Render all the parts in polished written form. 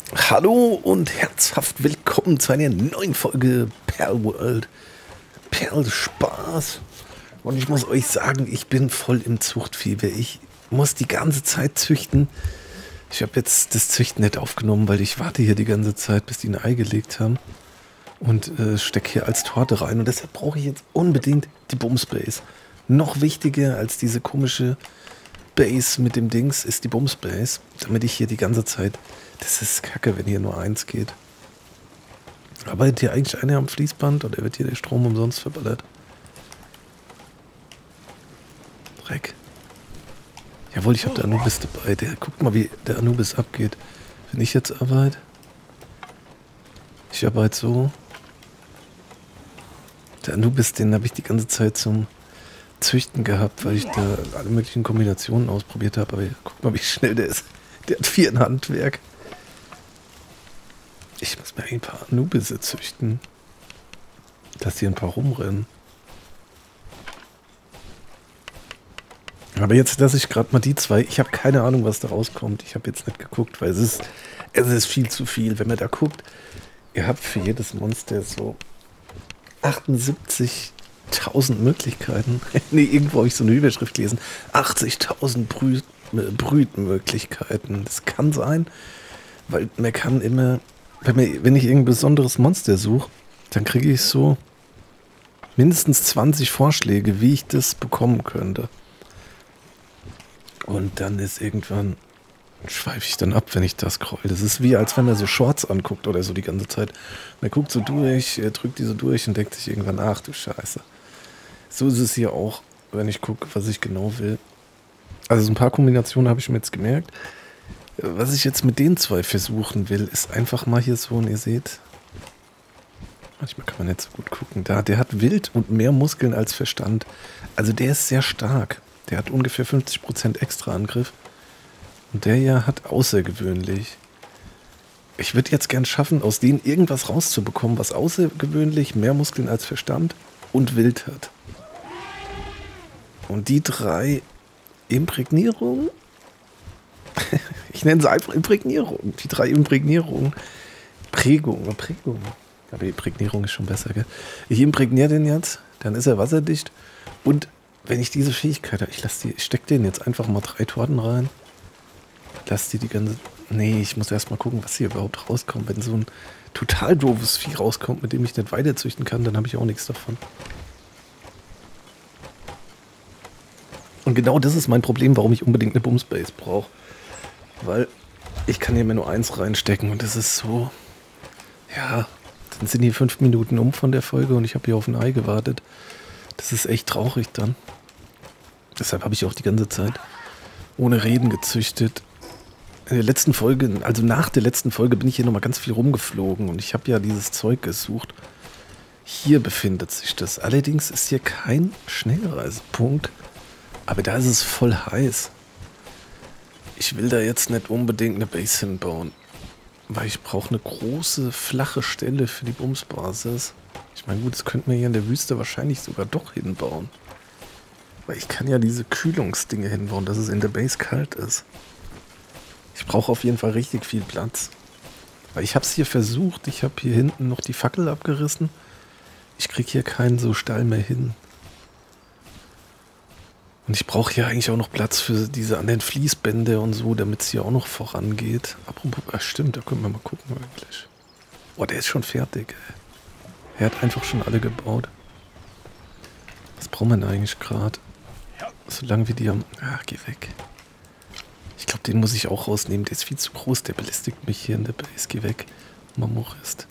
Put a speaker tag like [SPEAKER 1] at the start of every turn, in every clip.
[SPEAKER 1] Hallo und herzhaft willkommen zu einer neuen Folge Pearl World. Pearl Spaß. Und ich muss euch sagen, ich bin voll im Zuchtfieber. Ich muss die ganze Zeit züchten. Ich habe jetzt das Züchten nicht aufgenommen, weil ich warte hier die ganze Zeit, bis die ein Ei gelegt haben. Und stecke hier als Torte rein. Und deshalb brauche ich jetzt unbedingt die Bumsbase. Noch wichtiger als diese komische Base mit dem Dings ist die Bumsbase, damit ich hier die ganze Zeit... Das ist kacke, wenn hier nur eins geht. Arbeitet hier eigentlich einer am Fließband oder wird hier der Strom umsonst verballert? Dreck. Jawohl, ich habe der Anubis dabei. Guckt mal, wie der Anubis abgeht. Wenn ich jetzt arbeite. Ich arbeite so. Der Anubis, den habe ich die ganze Zeit zum Züchten gehabt, weil ich da alle möglichen Kombinationen ausprobiert habe. Aber guck mal, wie schnell der ist. Der hat 4 in Handwerk. Ich muss mir ein paar Anubisse züchten. Dass hier ein paar rumrennen. Aber jetzt lasse ich gerade mal die zwei. Ich habe keine Ahnung, was da rauskommt. Ich habe jetzt nicht geguckt, weil es ist viel zu viel. Wenn man da guckt, ihr habt für jedes Monster so 78.000 Möglichkeiten. Nee, irgendwo habe ich so eine Überschrift gelesen. 80.000 Brütmöglichkeiten. Das kann sein, weil man kann immer, wenn ich irgendein besonderes Monster suche, dann kriege ich so mindestens 20 Vorschläge, wie ich das bekommen könnte. Und dann ist irgendwann, schweife ich dann ab, wenn ich das scroll. Das ist wie, als wenn man so Shorts anguckt oder so die ganze Zeit. Man guckt so durch, drückt die so durch und denkt sich irgendwann, ach du Scheiße. So ist es hier auch, wenn ich gucke, was ich genau will. Also so ein paar Kombinationen habe ich mir jetzt gemerkt. Was ich jetzt mit den zwei versuchen will, ist einfach mal hier so, und ihr seht, manchmal kann man nicht so gut gucken, der hat wild und mehr Muskeln als Verstand. Also der ist sehr stark. Der hat ungefähr 50% extra Angriff. Und der hier hat außergewöhnlich. Ich würde jetzt gern schaffen, aus denen irgendwas rauszubekommen, was außergewöhnlich mehr Muskeln als Verstand und wild hat. Und die 3 Imprägnierungen, ich nenne sie einfach Imprägnierungen, die 3 Imprägnierungen, Prägung. Aber die Imprägnierung ist schon besser, gell? Ich imprägniere den jetzt, dann ist er wasserdicht. Und wenn ich diese Fähigkeit habe, ich stecke den jetzt einfach mal 3 Torten rein. Lass die ganze... Nee, ich muss erst mal gucken, was hier überhaupt rauskommt. Wenn so ein total doofes Vieh rauskommt, mit dem ich nicht weiterzüchten kann, dann habe ich auch nichts davon. Und genau das ist mein Problem, warum ich unbedingt eine Bumsbase brauche. Weil ich kann hier mir nur 1 reinstecken und das ist so... Ja, dann sind die 5 Minuten um von der Folge und ich habe hier auf ein Ei gewartet. Das ist echt traurig dann. Deshalb habe ich auch die ganze Zeit ohne Reden gezüchtet. In der letzten Folge, also nach der letzten Folge, bin ich hier nochmal ganz viel rumgeflogen und ich habe ja dieses Zeug gesucht. Hier befindet sich das. Allerdings ist hier kein Schnellreisepunkt, aber da ist es voll heiß. Ich will da jetzt nicht unbedingt eine Base hinbauen, weil ich brauche eine große, flache Stelle für die Bumsbasis. Ich meine, gut, das könnten wir hier in der Wüste wahrscheinlich sogar doch hinbauen. Weil ich kann ja diese Kühlungsdinge hinbauen, dass es in der Base kalt ist. Ich brauche auf jeden Fall richtig viel Platz. Weil ich habe es hier versucht, ich habe hier hinten noch die Fackel abgerissen. Ich kriege hier keinen so Stall mehr hin. Und ich brauche hier eigentlich auch noch Platz für diese anderen Fließbänder und so, damit es hier auch noch vorangeht. Apropos, stimmt, da können wir mal gucken eigentlich. Boah, der ist schon fertig, ey. Er hat einfach schon alle gebaut. Was braucht man eigentlich gerade? Solange wir die haben... Ach, geh weg. Ich glaube, den muss ich auch rausnehmen. Der ist viel zu groß. Der belästigt mich hier in der Base. Geh weg. Mamorist.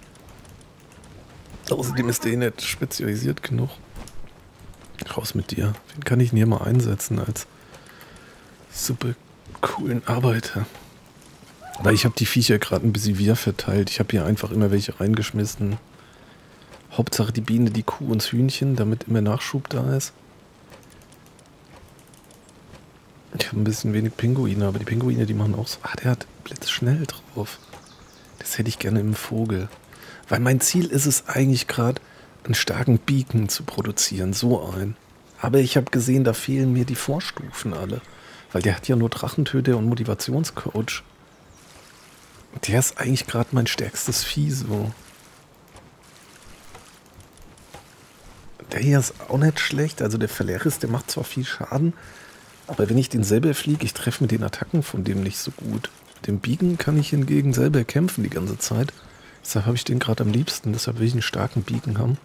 [SPEAKER 1] Außerdem ist der nicht spezialisiert genug. Raus mit dir. Wen kann ich denn hier mal einsetzen als super coolen Arbeiter? Weil ich habe die Viecher gerade ein bisschen wieder verteilt. Ich habe hier einfach immer welche reingeschmissen. Hauptsache die Biene, die Kuh und das Hühnchen, damit immer Nachschub da ist. Ich habe ein bisschen wenig Pinguine, aber die Pinguine, die machen auch so... Ah, der hat blitzschnell drauf. Das hätte ich gerne im Vogel. Weil mein Ziel ist es eigentlich gerade, einen starken Beacon zu produzieren. So ein. Aber ich habe gesehen, da fehlen mir die Vorstufen alle. Weil der hat ja nur Drachentöter und Motivationscoach. Der ist eigentlich gerade mein stärkstes Vieh so. Der hier ist auch nicht schlecht. Also der Phaleris, der macht zwar viel Schaden, aber wenn ich den selber fliege, ich treffe mit den Attacken von dem nicht so gut. Mit dem Biegen kann ich hingegen selber kämpfen die ganze Zeit. Deshalb habe ich den gerade am liebsten. Deshalb will ich einen starken Biegen haben.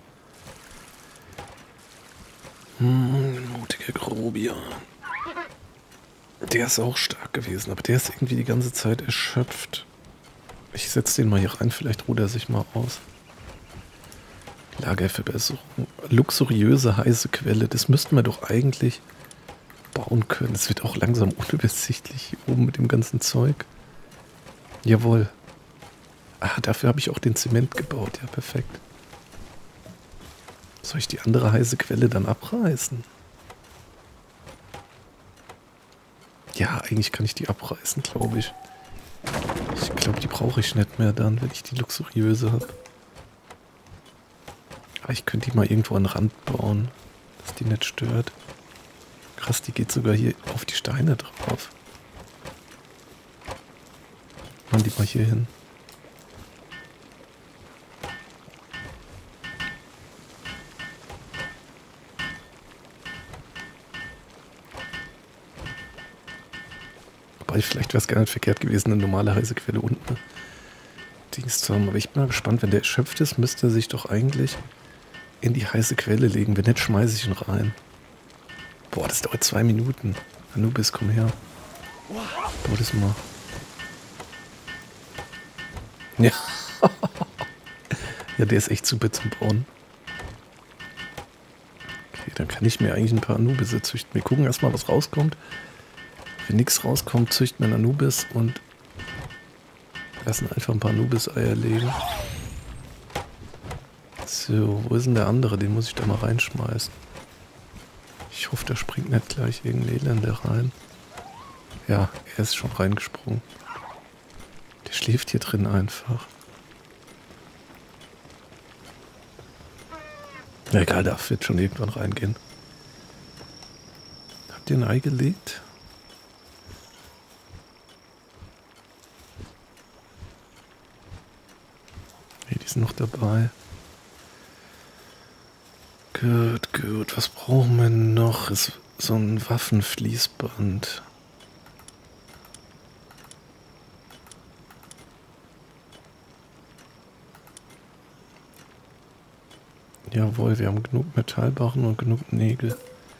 [SPEAKER 1] Mutiger Grobian. Der ist auch stark gewesen, aber der ist irgendwie die ganze Zeit erschöpft. Ich setze den mal hier rein, vielleicht ruht er sich mal aus. Lagerverbesserung. Luxuriöse heiße Quelle. Das müssten wir doch eigentlich bauen können. Es wird auch langsam unübersichtlich hier oben mit dem ganzen Zeug. Jawohl. Ah, dafür habe ich auch den Zement gebaut. Ja, perfekt. Soll ich die andere heiße Quelle dann abreißen? Ja, eigentlich kann ich die abreißen, glaube ich. Ich glaube, die brauche ich nicht mehr dann, wenn ich die luxuriöse habe. Aber ich könnte die mal irgendwo an den Rand bauen, dass die nicht stört. Krass, die geht sogar hier auf die Steine drauf. Machen die mal hier hin. Wobei vielleicht wäre es gar nicht verkehrt gewesen, eine normale heiße Quelle unten Dings zu haben. Aber ich bin mal gespannt, wenn der erschöpft ist, müsste er sich doch eigentlich in die heiße Quelle legen. Wenn nicht, schmeiße ich ihn rein. Boah, das dauert 2 Minuten. Anubis, komm her. Bau das mal. Ja. Ja, der ist echt super zum Bauen. Okay, dann kann ich mir eigentlich ein paar Anubisse züchten. Wir gucken erstmal, was rauskommt. Wenn nichts rauskommt, züchten wir einen Anubis und lassen einfach ein paar Anubis-Eier legen. So, wo ist denn der andere? Den muss ich da mal reinschmeißen. Ich hoffe, da springt nicht gleich irgendein Elender rein. Ja, er ist schon reingesprungen. Der schläft hier drin einfach. Ja, egal, darf wird schon irgendwann reingehen. Habt ihr ein Ei gelegt? Nee, die sind noch dabei. Gut, gut. Was brauchen wir noch? Ist so ein Waffenfließband. Jawohl, wir haben genug Metallbarren und genug Nägel.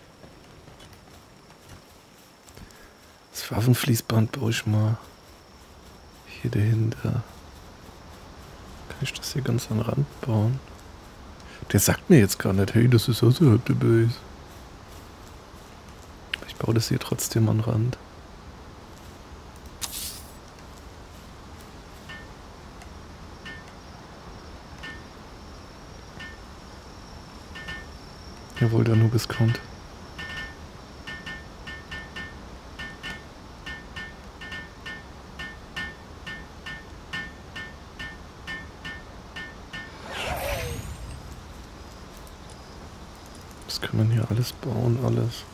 [SPEAKER 1] Das Waffenfließband baue ich mal hier dahinter. Kann ich das hier ganz an den Rand bauen? Der sagt mir jetzt gar nicht, hey, das ist außerhalb der Base. Ich baue das hier trotzdem an den Rand. Jawohl, der Anubis kommt. Das kann man hier alles bauen, alles.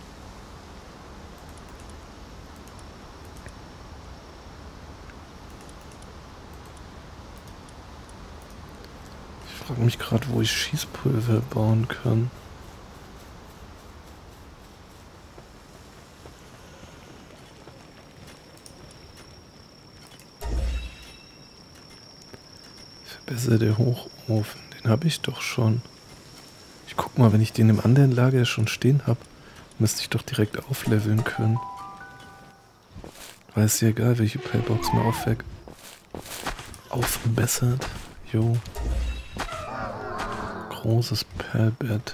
[SPEAKER 1] Ich frage mich gerade, wo ich Schießpulver bauen kann. Der Hochofen, den habe ich doch schon. Ich guck mal, wenn ich den im anderen Lager schon stehen habe, müsste ich doch direkt aufleveln können. Weil es ja egal, welche Pillbox mir aufbessert. Jo. Großes Perlbett.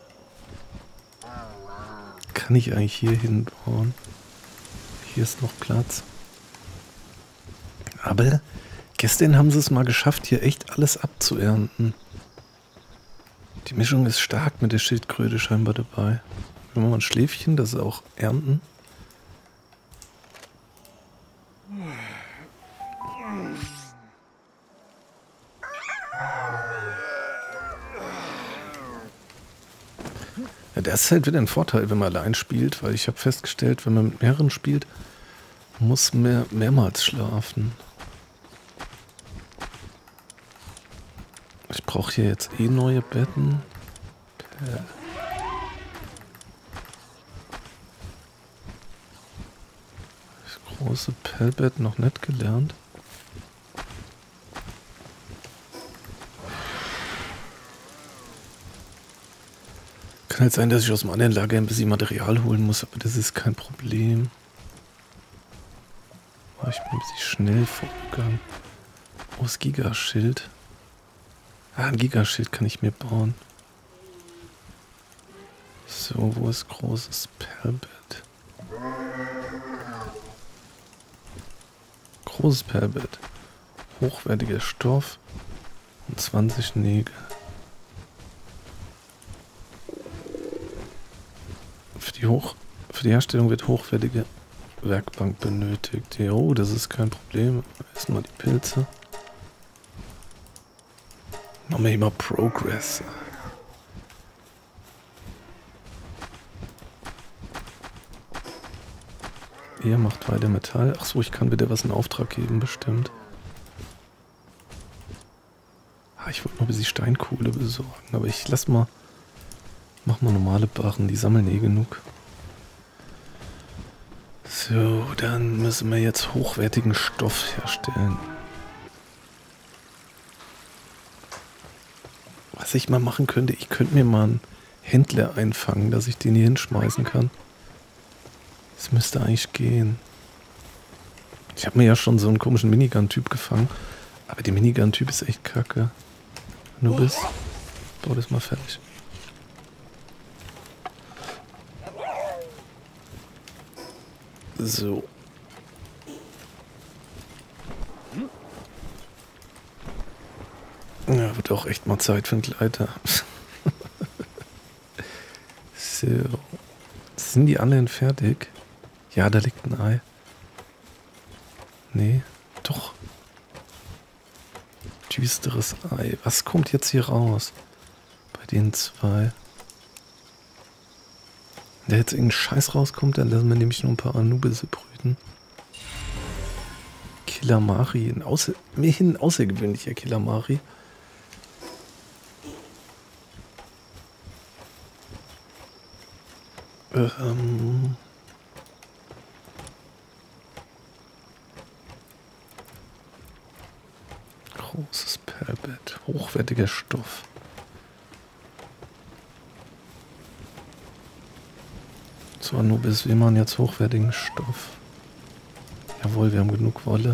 [SPEAKER 1] Kann ich eigentlich hier hinbauen? Hier ist noch Platz. Aber gestern haben sie es mal geschafft, hier echt alles abzuernten. Die Mischung ist stark mit der Schildkröte scheinbar dabei. Wir machen mal ein Schläfchen, das ist auch ernten. Ja, das ist halt wieder ein Vorteil, wenn man allein spielt, weil ich habe festgestellt, wenn man mit mehreren spielt, muss man mehrmals schlafen. Ich brauche hier jetzt eh neue Betten. Das große Pellbett noch nicht gelernt. Kann halt sein, dass ich aus dem anderen Lager ein bisschen Material holen muss, aber das ist kein Problem. Ich bin ein bisschen schnell vorgegangen. Oh, das Gigaschild. Ah, ein Gigaschild kann ich mir bauen. So, wo ist großes Perlbett? Großes Perlbett. Hochwertiger Stoff und 20 Nägel. Für die Herstellung wird hochwertige Werkbank benötigt. Jo, das ist kein Problem. Erstmal die Pilze. Machen wir hier mal Progress. Ihr macht weiter Metall. Achso, ich kann wieder was in Auftrag geben, bestimmt. Ah, ich wollte noch ein bisschen Steinkohle besorgen, aber ich mach mal normale Barren, die sammeln eh genug. So, dann müssen wir jetzt hochwertigen Stoff herstellen. Was ich mal machen könnte, ich könnte mir mal einen Händler einfangen, dass ich den hier hinschmeißen kann. Das müsste eigentlich gehen. Ich habe mir ja schon so einen komischen Minigun-Typ gefangen, aber der Minigun-Typ ist echt kacke. Wenn du bist, bau das mal fertig. So. Ja, wird auch echt mal Zeit für einen Gleiter. So. Sind die anderen fertig? Ja, da liegt ein Ei. Nee, doch. Düsteres Ei. Was kommt jetzt hier raus? Bei den zwei. Wenn da jetzt irgendein Scheiß rauskommt, dann lassen wir nämlich nur ein paar Anubisse brüten. Killamari. Ein außergewöhnlicher Killamari. Großes Perlbett. Hochwertiger Stoff. So, Anubis, wir machen jetzt hochwertigen Stoff. Jawohl, wir haben genug Wolle.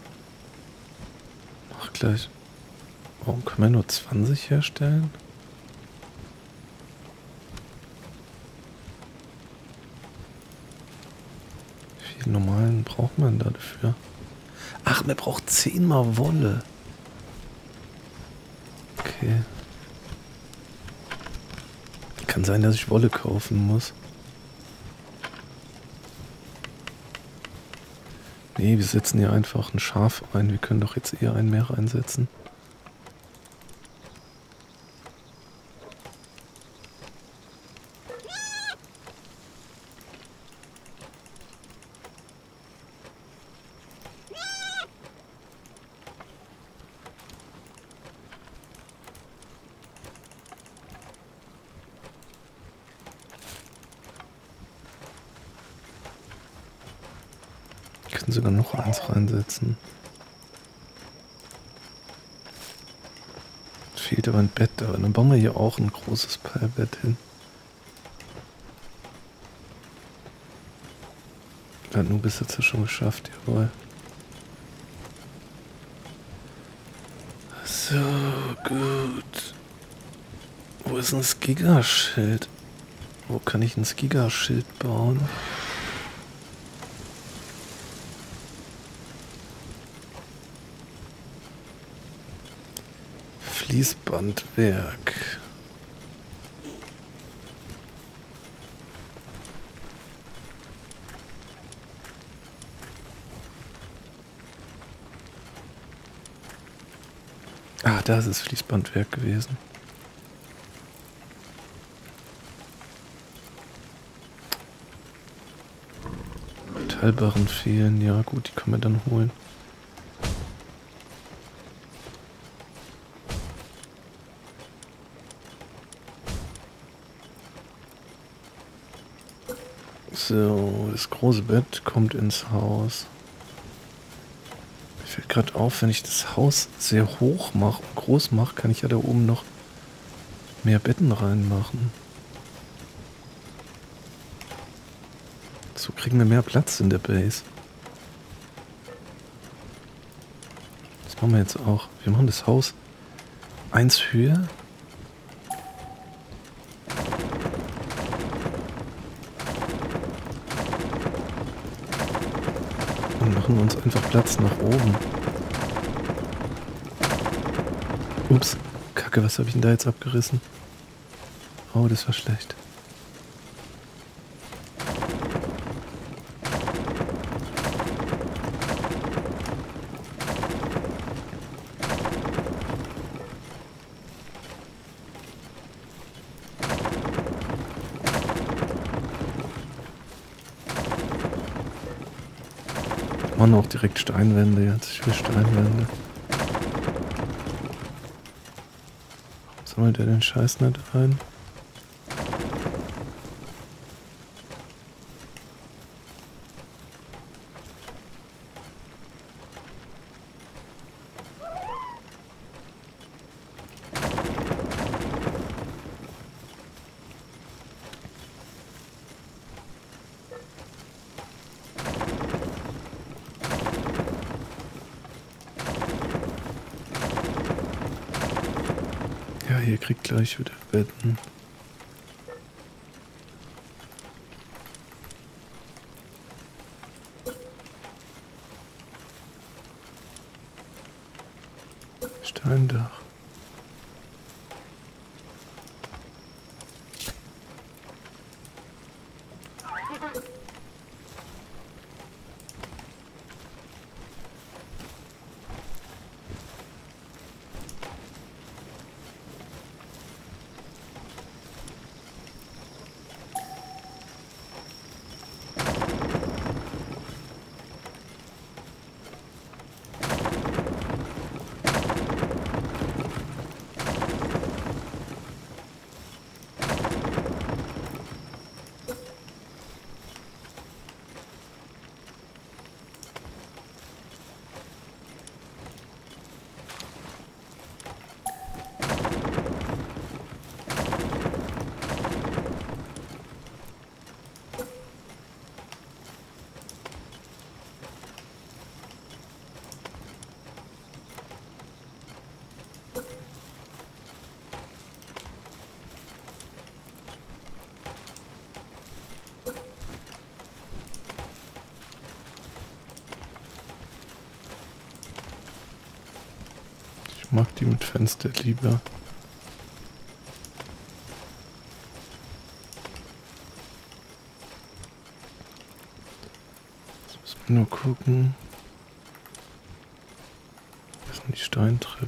[SPEAKER 1] Mach gleich. Warum können wir nur 20 herstellen? Wie viel normalen braucht man da dafür? Ach, man braucht 10 mal Wolle. Okay. Kann sein, dass ich Wolle kaufen muss. Nee, wir setzen hier einfach ein Schaf ein. Wir können doch jetzt eher ein mehr reinsetzen. Ich kann sogar noch eins reinsetzen. Fehlt aber ein Bett, aber dann bauen wir hier auch ein großes Perlbett hin. Ja, du bist jetzt ja schon geschafft, jawohl. So, gut. Wo ist denn das Gigaschild? Wo kann ich ein Gigaschild bauen? Fließbandwerk. Ah, da ist das Fließbandwerk gewesen. Metallbarren fehlen. Ja gut, die können wir dann holen. So, das große Bett kommt ins Haus. Mir fällt gerade auf, wenn ich das Haus sehr hoch mache und groß mache, kann ich ja da oben noch mehr Betten reinmachen. So kriegen wir mehr Platz in der Base. Das machen wir jetzt auch. Wir machen das Haus 1 höher. Und machen uns einfach Platz nach oben. Ups, Kacke, was habe ich denn da jetzt abgerissen? Oh, das war schlecht. Machen auch direkt Steinwände jetzt. Ich will Steinwände. Warum sammelt er den Scheiß nicht ein? Ja, hier kriegt gleich wieder Betten. Steindach. Ich mag die mit Fenster lieber. Jetzt müssen wir nur gucken. Das sind die Steintreppe.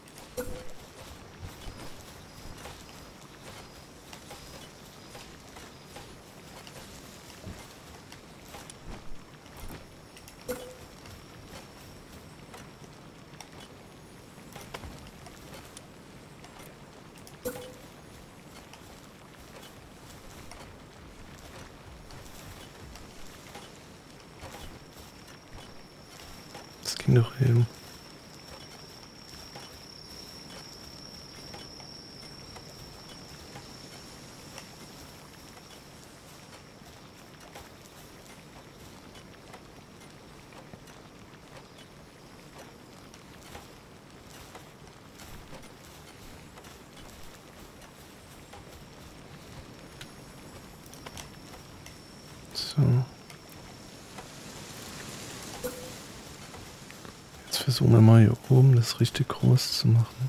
[SPEAKER 1] Das ging doch eben. So. Jetzt versuchen wir mal hier oben das richtig groß zu machen.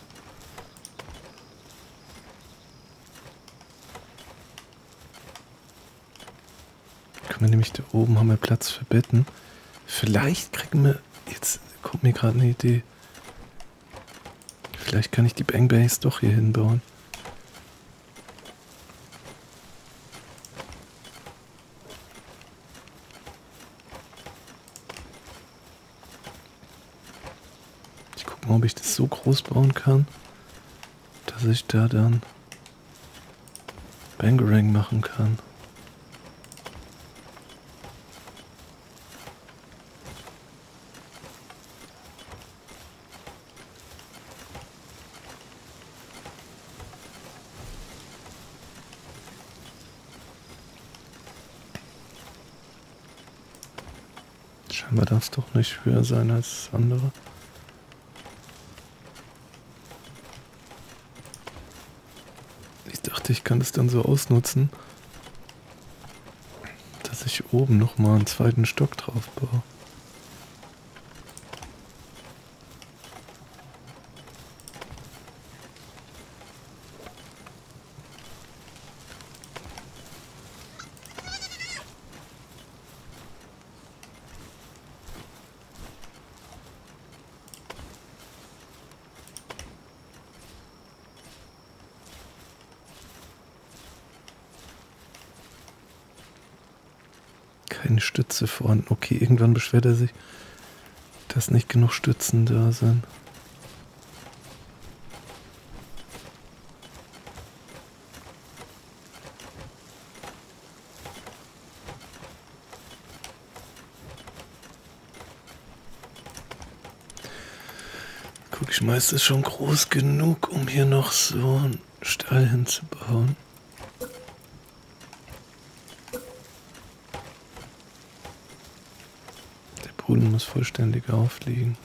[SPEAKER 1] Können wir nämlich da oben haben wir Platz für Betten. Vielleicht kriegen wir, jetzt kommt mir gerade eine Idee. Vielleicht kann ich die Bang Base doch hier hinbauen. Ich gucke mal, ob ich das so groß bauen kann, dass ich da dann Bangarang machen kann. Scheinbar darf es doch nicht höher sein als das andere. Ich dachte, ich kann das dann so ausnutzen, dass ich oben nochmal einen zweiten Stock drauf baue. Keine Stütze vorhanden. Okay, irgendwann beschwert er sich, dass nicht genug Stützen da sind. Guck, ich schmeiß das schon groß genug, um hier noch so einen Stall hinzubauen. Der Boden muss vollständig aufliegen.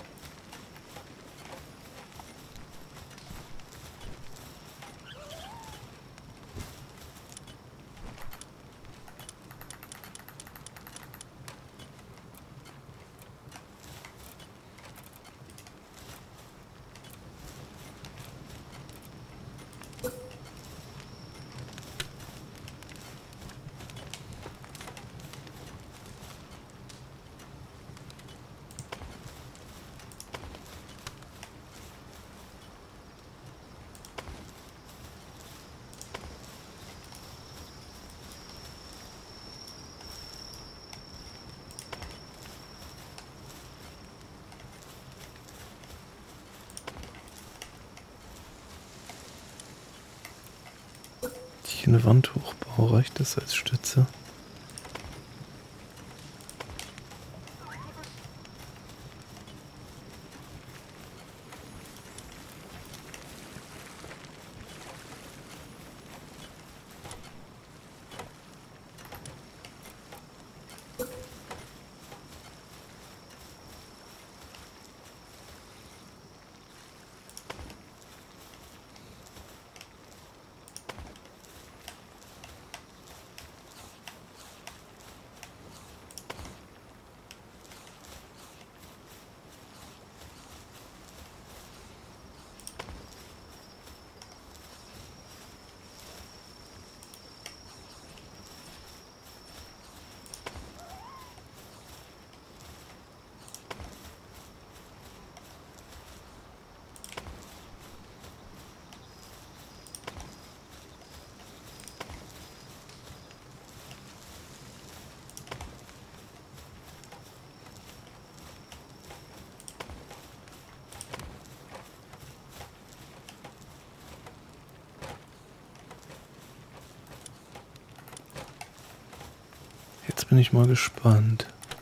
[SPEAKER 1] Ich eine Wand hochbaue, reicht das als Stütze? Jetzt bin ich mal gespannt.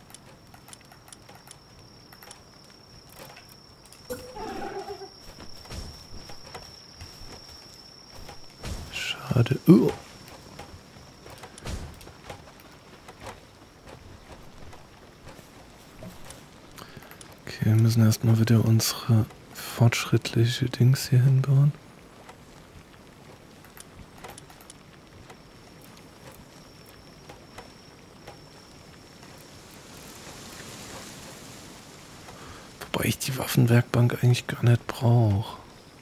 [SPEAKER 1] Schade. Okay, wir müssen erstmal wieder unsere fortschrittliche Dings hier hinbauen. Wobei ich die Waffenwerkbank eigentlich gar nicht brauche.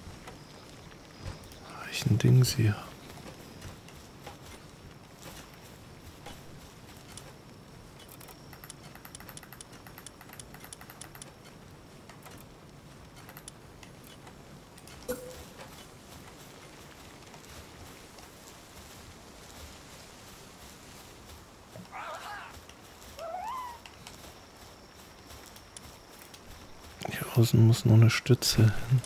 [SPEAKER 1] Weil ich ein Ding hier. Hier außen muss noch eine Stütze hin.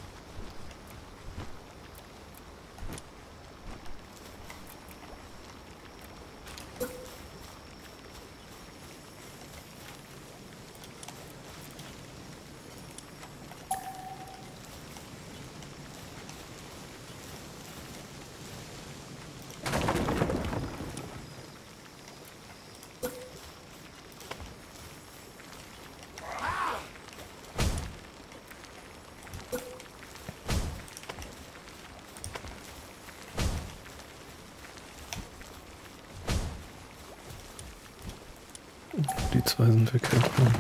[SPEAKER 1] die zwei sind weggekommen.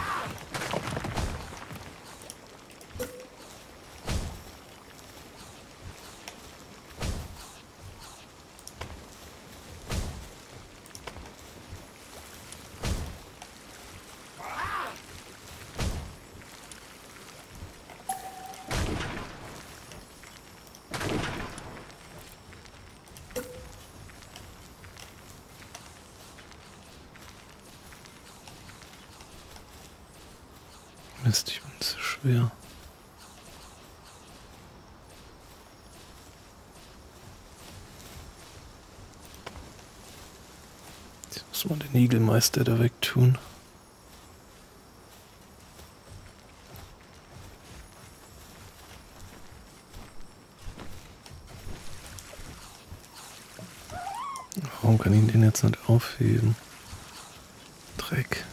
[SPEAKER 1] Mist, ich bin zu schwer. Jetzt muss man den Igelmeister da wegtun. Warum kann ich den jetzt nicht aufheben? Dreck.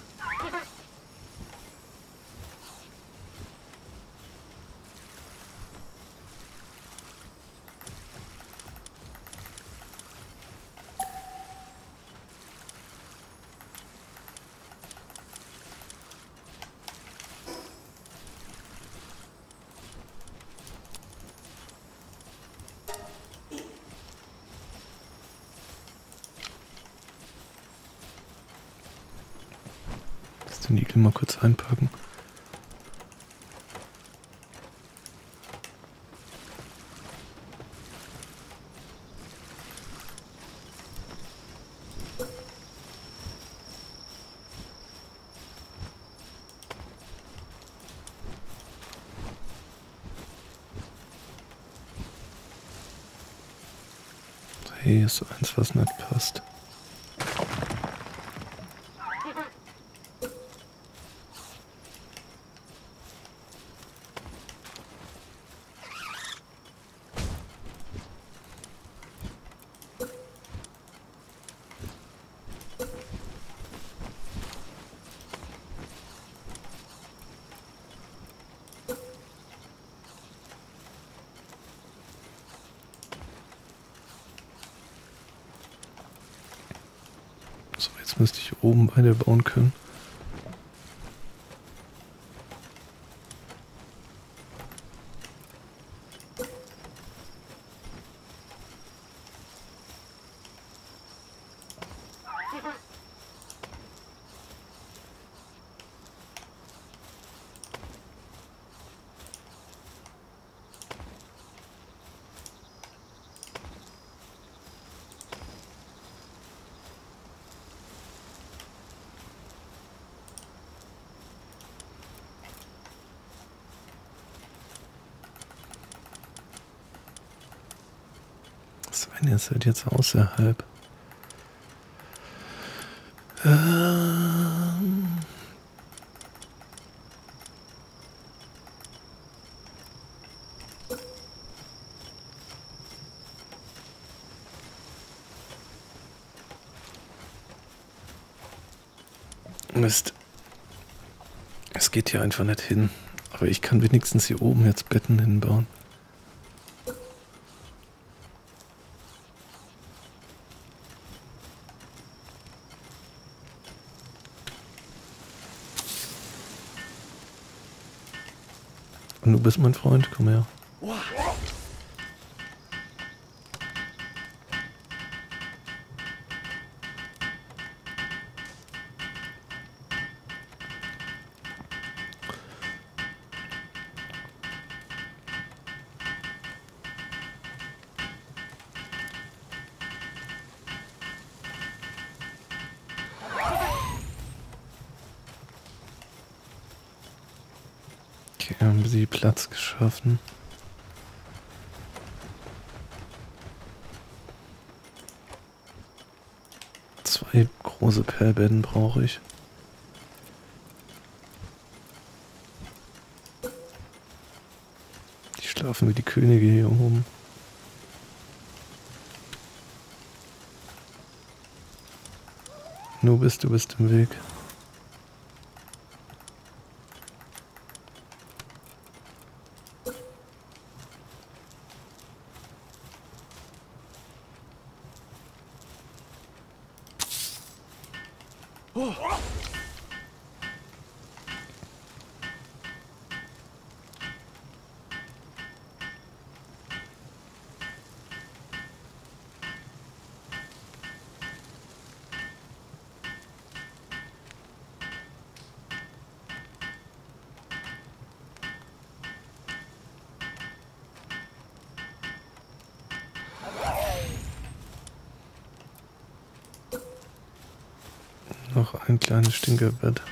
[SPEAKER 1] Den Igel mal kurz einpacken. Hey, ist so eins, was nicht passt. So, jetzt müsste ich oben beide bauen können. Das eine ist halt jetzt außerhalb. Mist. Es geht hier einfach nicht hin. Aber ich kann wenigstens hier oben jetzt Betten hinbauen. Und du bist mein Freund, komm her. Okay, haben sie Platz geschaffen. Zwei große Perlbetten brauche ich. Die schlafen wie die Könige hier oben. Du bist im Weg. noch ein kleines Stinkerbett.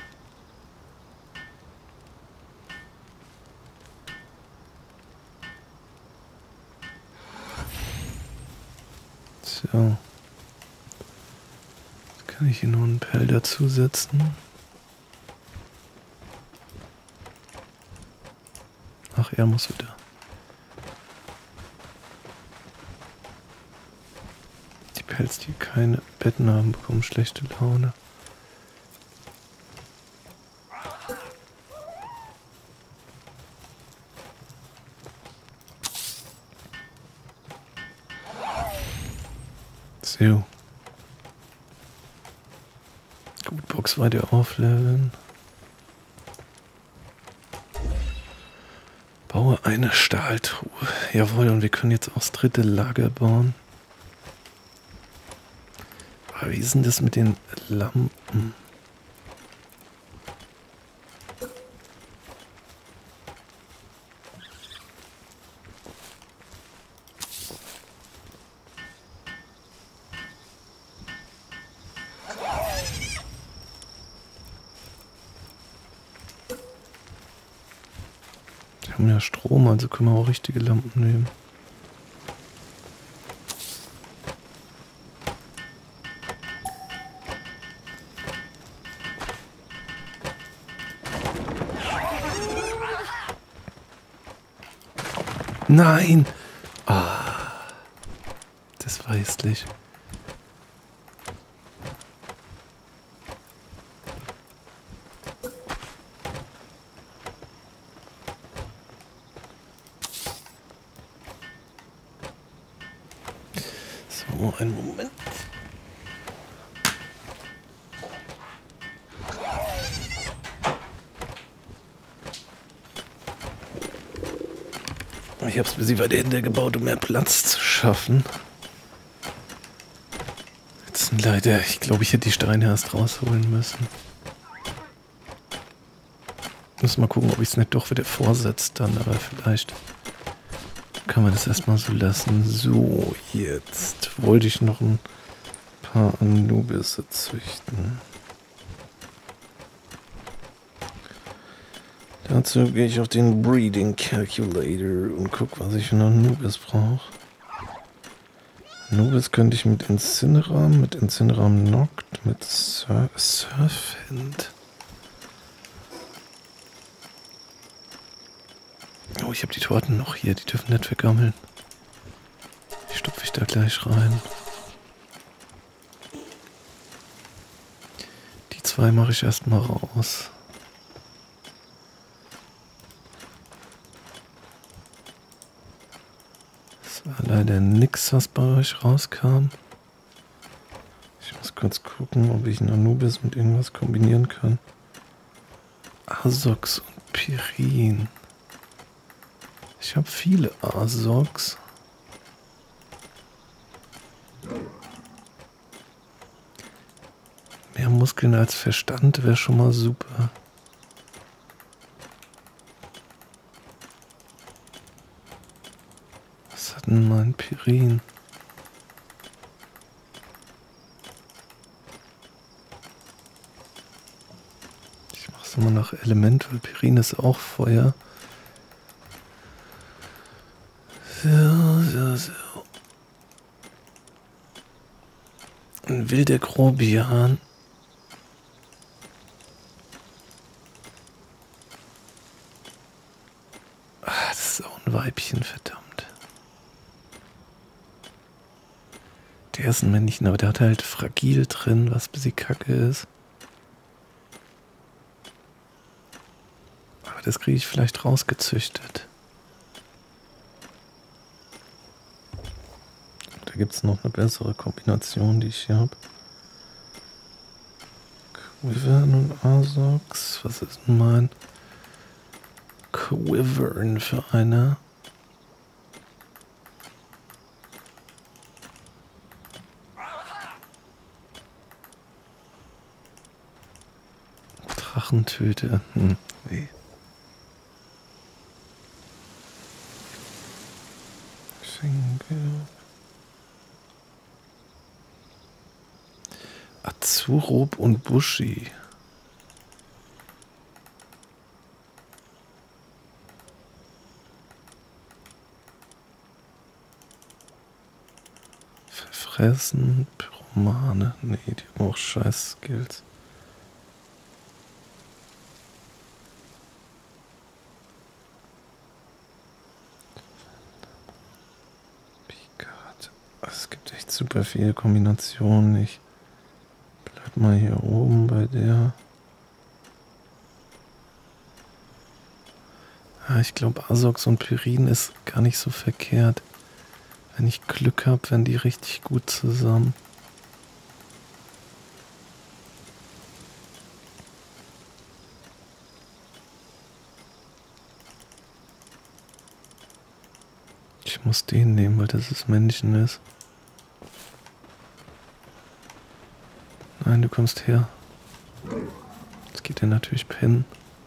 [SPEAKER 1] So. Jetzt kann ich hier noch einen Pell dazusetzen. Ach, er muss wieder. Die Pelz, die keine Betten haben, bekommen schlechte Laune. So. Gut, Box weiter aufleveln. Baue eine Stahltruhe. Jawohl, und wir können jetzt auch das dritte Lager bauen. Aber wie ist denn das mit den Lampen? Wir haben ja Strom, also können wir auch richtige Lampen nehmen. Nein! Ah, das war hässlich. So, einen Moment. Ich habe es ein bisschen weiter hinter gebaut, um mehr Platz zu schaffen. Jetzt leider, ich glaube, ich hätte die Steine erst rausholen müssen. Muss mal gucken, ob ich es nicht doch wieder vorsetze dann, aber vielleicht kann man das erstmal so lassen. So, jetzt wollte ich noch ein paar Anubis züchten. Dazu gehe ich auf den Breeding Calculator und gucke, was ich für Anubis brauche. Anubis könnte ich mit Incineram Noct, mit Surfend. Oh, ich habe die Torten noch hier, die dürfen nicht vergammeln. Die stopfe ich da gleich rein. Die zwei mache ich erstmal raus. Das war leider nix, was bei euch rauskam. Ich muss kurz gucken, ob ich einen Anubis mit irgendwas kombinieren kann. Asox und Pirin. Ich habe viele Asox. Mehr Muskeln als Verstand wäre schon mal super. Was hat denn mein Pirin? Ich mache es immer nach Element, weil Pirin ist auch Feuer. So. Ein wilder Grobian. Ah, das ist auch ein Weibchen, verdammt. Der ist ein Männchen, aber der hat halt fragil drin, was ein bisschen kacke ist. Aber das kriege ich vielleicht rausgezüchtet. Da gibt es noch eine bessere Kombination, die ich hier habe. Quivern und Asox. Was ist denn mein Quivern für eine? Drachentöter. Nee. Schenke. Zurop und Buschi. Verfressen, Pyromane. Nee, die haben auch scheiß Skills. Es gibt echt super viele Kombinationen. Ich bleib mal hier oben bei der. Ja, ich glaube, Asox und Pyrin ist gar nicht so verkehrt. Wenn ich Glück habe, werden die richtig gut zusammen. Ich muss den nehmen, weil das das Männchen ist. Nein, du kommst her. Jetzt geht er natürlich pennen.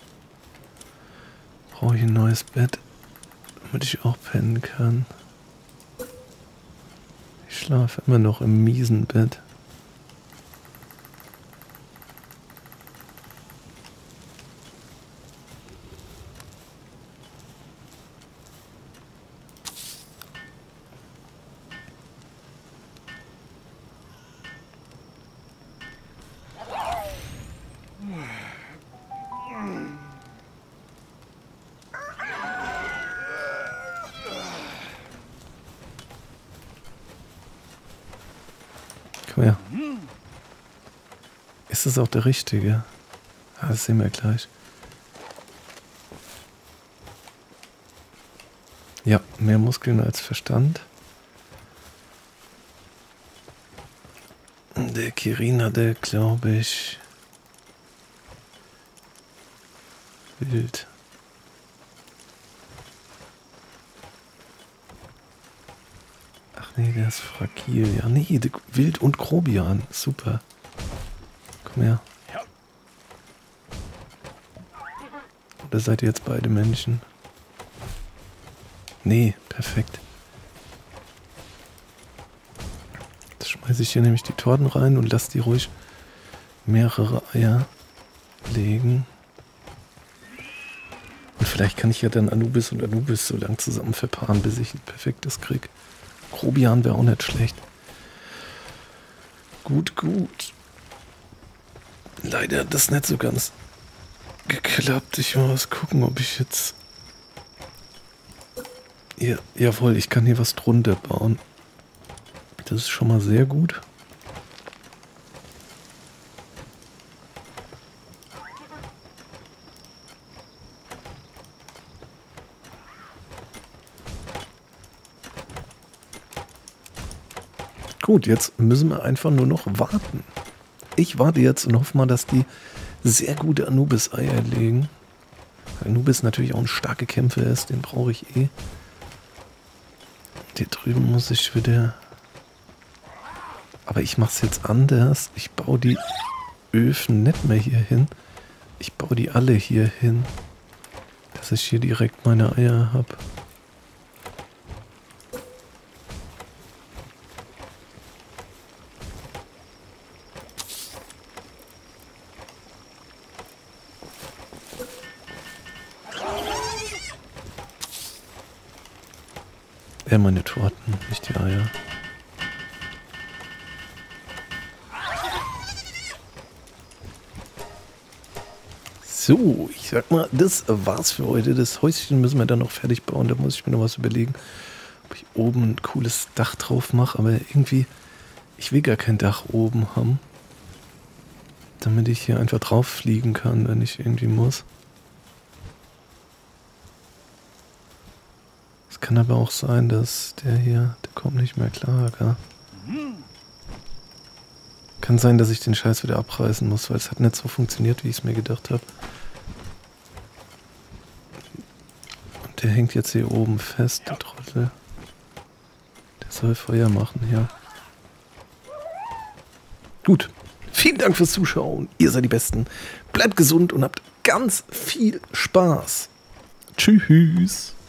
[SPEAKER 1] Brauche ich ein neues Bett, damit ich auch pennen kann. Ich schlafe immer noch im miesen Bett. Komm her. Ist das auch der richtige? Ja, das sehen wir gleich. Ja, mehr Muskeln als Verstand. Der Kirin hatte, glaube ich, Wild. Ach nee, der ist fragil. Ja, nee, Wild und Grobian. Super. Komm her. Oder seid ihr jetzt beide Menschen? Nee, perfekt. Jetzt schmeiße ich hier nämlich die Torten rein und lasse die ruhig mehrere Eier legen. Und vielleicht kann ich ja dann Anubis und Anubis so lang zusammen verpaaren, bis ich ein perfektes krieg. Grobian wäre auch nicht schlecht. Gut, gut. Leider hat das nicht so ganz geklappt. Ich muss gucken, ob ich jetzt... Ja, jawohl, ich kann hier was drunter bauen. Das ist schon mal sehr gut. Gut, jetzt müssen wir einfach nur noch warten. Ich warte jetzt und hoffe mal, dass die sehr gute Anubis-Eier legen. Anubis natürlich auch ein starker Kämpfer ist, den brauche ich eh. Hier drüben muss ich wieder... Aber ich mache es jetzt anders. Ich baue die Öfen nicht mehr hier hin. Ich baue die alle hier hin. Dass ich hier direkt meine Eier habe. Meine Torten, nicht die Eier. So, ich sag mal, das war's für heute. Das Häuschen müssen wir dann noch fertig bauen. Da muss ich mir noch was überlegen, ob ich oben ein cooles Dach drauf mache. Aber irgendwie, ich will gar kein Dach oben haben. Damit ich hier einfach drauf fliegen kann, wenn ich irgendwie muss. Kann aber auch sein, dass der hier, der kommt nicht mehr klar, gell? Kann sein, dass ich den Scheiß wieder abreißen muss, weil es hat nicht so funktioniert, wie ich es mir gedacht habe. Und der hängt jetzt hier oben fest, der Trottel. Der soll Feuer machen, ja. Gut. Vielen Dank fürs Zuschauen. Ihr seid die Besten. Bleibt gesund und habt ganz viel Spaß. Tschüss.